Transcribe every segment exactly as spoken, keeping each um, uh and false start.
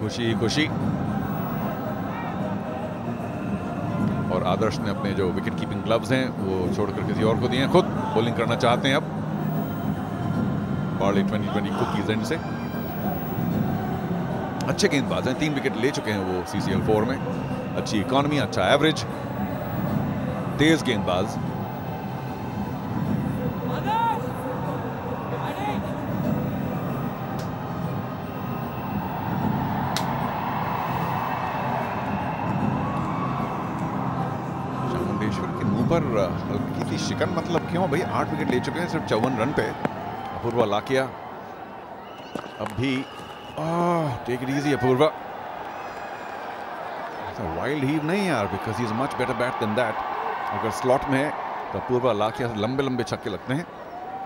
खुशी ही खुशी। और आदर्श ने अपने जो विकेट कीपिंग ग्लव्स हैं वो छोड़कर किसी और को दिए हैं, खुद बॉलिंग करना चाहते हैं अब Parle twenty twenty cookies and से। अच्छे गेंदबाज हैं, तीन विकेट ले चुके हैं वो सीसीएल फोर में। अच्छी इकॉनमी, अच्छा एवरेज, तेज गेंदबाज। चामुंडेश्वर के मुंह पर हल्की सी शिकन, मतलब क्यों भाई? आठ विकेट ले चुके हैं सिर्फ चौवन रन पे। अपूर्वा लाकिया अब भी take it easy Apoorva. Wild heave नहीं यार, because he is much better bat than that. अगर स्लॉट में है तो अपूर्वा लाकिया से लंबे लंबे छक्के लगते हैं।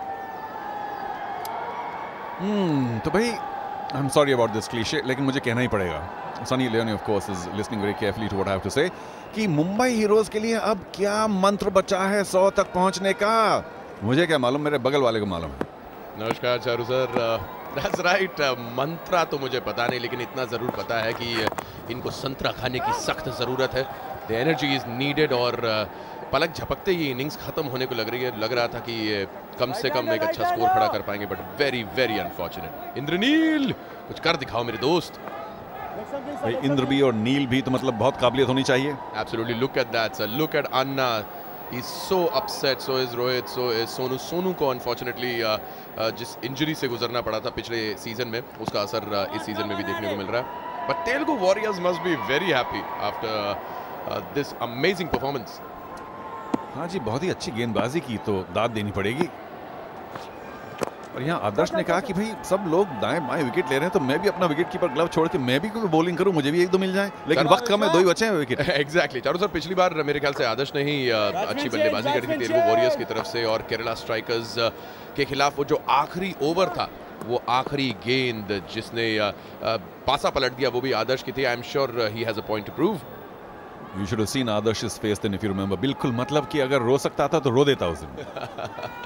हम्म तो भाई I am sorry about this cliché, लेकिन मुझे कहना ही पड़ेगा। Sunny Leone of course is listening very carefully to what I have to say कि मुंबई हीरोज के लिए अब क्या मंत्र बचा है सौ तक पहुंचने का? मुझे क्या मालूम, मेरे बगल वाले को मालूम है। नमस्कार Charu sir. That's right, Mantra तो मुझे पता नहीं, लेकिन इतना ज़रूर पता है कि इनको संतरा खाने की सख्त ज़रूरत है। The energy is needed. और पलक झपकते ही इनिंग्स खत्म होने को लग रही है। लग रहा था कि कम से कम एक अच्छा स्कोर खड़ा कर पाएंगे, but very very unfortunate. Indraneil, कुछ कर दिखाओ मेरे दोस्त। भाई इंद्र भी और नील भी तो मतलब बहुत काबिलियत होनी चाहिए। Absolutely, look at that sir, look at Anna. He's so upset, so is Rohit, so is Sonu. Sonu को अनफॉर्चुनेटली जिस इंजरी से गुजरना पड़ा था पिछले सीजन में, उसका असर uh, इस सीजन में भी देखने को मिल रहा है। But Telugu warriors must be very happy after this amazing performance. हाँ जी, बहुत ही अच्छी गेंदबाजी की तो दाद देनी पड़ेगी। और यहाँ आदर्श ने कहा कि भाई सब लोग दाएं बाएं विकेट ले रहे हैं तो मैं भी अपना विकेट कीपर ग्लव छोड़ के मैं भी कोई बॉलिंग करूं, मुझे भी एक दो मिल जाए, लेकिन वक्त कम है, दो ही बचे हैं विकेट। एग्जैक्टली चारू सर, पिछली बार मेरे ख्याल से आदर्श ने ही अच्छी बल्लेबाजी करी थी तेलुगु वॉरियर्स की तरफ से, और केरला स्ट्राइकर्स के खिलाफ वो जो आखिरी ओवर था, वो आखिरी गेंद जिसने पासा पलट दिया, वो भी आदर्श की थी। I am sure he has a point to prove. You should have seen Adarsh's face then if you remember. बिल्कुल, मतलब कि अगर रो सकता था तो रो देता उस दिन।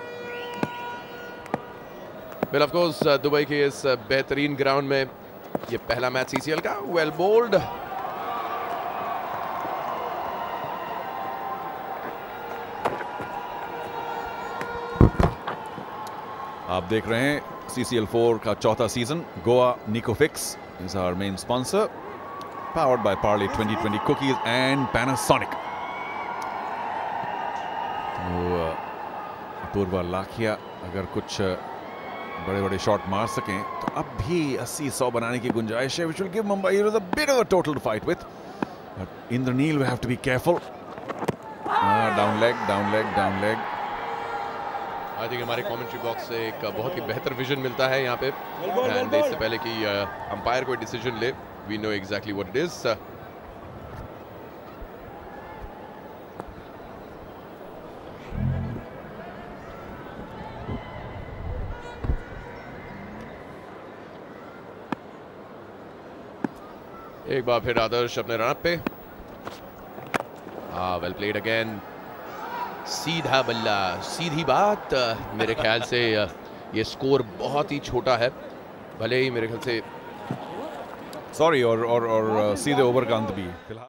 वेल ऑफ कोर्स दुबई के इस बेहतरीन ग्राउंड में ये पहला मैच सीसीएल का। Well bowled. आप देख रहे हैं सीसीएल फोर का चौथा सीजन। गोवा निकोफिक्स is our main sponsor, powered by Parle twenty twenty cookies and Panasonic। तो अपूर्वा लाकिया अगर कुछ बड़े बड़े शॉट मार सकें तो अब भी अस्सी सौ बनाने की गुंजाइश है, which will give Mumbai Heroes a bit of a total to fight with. But Indraneel will have to be careful. Ah, down leg, down leg, down leg. I think हमारे कमेंट्री बॉक्स से एक बहुत ही बेहतर vision मिलता है यहाँ पे, and इससे पहले कि अंपायर कोई डिसीजन ले, we know exactly what it is. एक बार फिर आदर्श अपने रन अप पे। हाँ, वेल प्लेड अगेन। सीधा बल्ला, सीधी बात। मेरे ख्याल से ये स्कोर बहुत ही छोटा है, भले ही मेरे ख्याल से सॉरी और और और सीधे ओवर का अंत भी फिलहाल।